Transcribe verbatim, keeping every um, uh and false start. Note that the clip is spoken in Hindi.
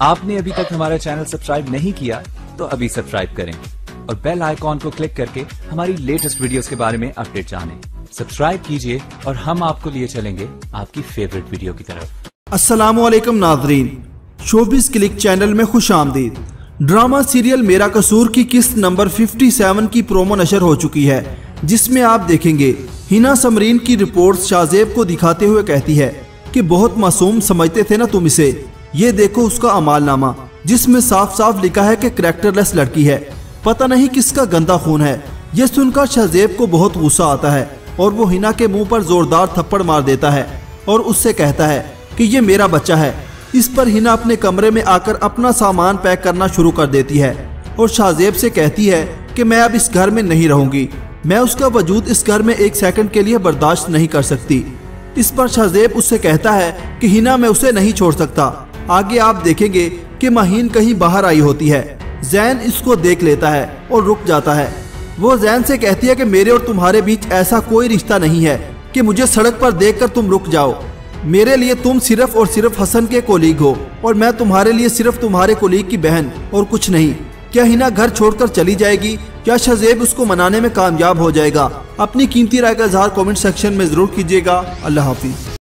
आपने अभी तक हमारा चैनल सब्सक्राइब नहीं किया तो अभी सब्सक्राइब करें और बेल आइकॉन को क्लिक करके हमारी लेटेस्ट वीडियोस के बारे में अपडेट जानें। सब्सक्राइब कीजिए और हम आपको लिए चलेंगे आपकी फेवरेट वीडियो की तरफ। अस्सलामुअलैकुम नाज़रीन, शोबिस क्लिक चैनल में खुश आमदीद। ड्रामा सीरियल मेरा कसूर की किस्त नंबर सत्तावन की प्रोमो नशर हो चुकी है, जिसमें आप देखेंगे हिना समरीन की रिपोर्ट शाहजेब को दिखाते हुए कहती है कि बहुत मासूम समझते थे ना तुम इसे, ये देखो उसका अमालनामा जिसमें साफ साफ लिखा है कि करैक्टरलेस लड़की है, पता नहीं किसका गंदा खून है। ये सुनकर शाहजेब को बहुत गुस्सा आता है और वो हिना के मुंह पर जोरदार थप्पड़ मार देता है और उससे कहता है कि ये मेरा बच्चा है। इस पर हिना अपने कमरे में आकर अपना सामान पैक करना शुरू कर देती है और शाहजेब से कहती है कि मैं अब इस घर में नहीं रहूंगी, मैं उसका वजूद इस घर में एक सेकंड के लिए बर्दाश्त नहीं कर सकती। इस पर शाहजेब उससे कहता है कि हिना मैं उसे नहीं छोड़ सकता। आगे आप देखेंगे कि माहीन कहीं बाहर आई होती है, जैन इसको देख लेता है और रुक जाता है। वो जैन से कहती है कि मेरे और तुम्हारे बीच ऐसा कोई रिश्ता नहीं है कि मुझे सड़क पर देखकर तुम रुक जाओ। मेरे लिए तुम सिर्फ और सिर्फ हसन के कोलीग हो और मैं तुम्हारे लिए सिर्फ तुम्हारे कोलीग की बहन और कुछ नहीं। क्या हिना घर छोड़कर चली जाएगी? क्या शाहजेब उसको मनाने में कामयाब हो जाएगा? अपनी कीमती राय का इजहार कमेंट सेक्शन में जरूर कीजिएगा। अल्लाह हाफिज।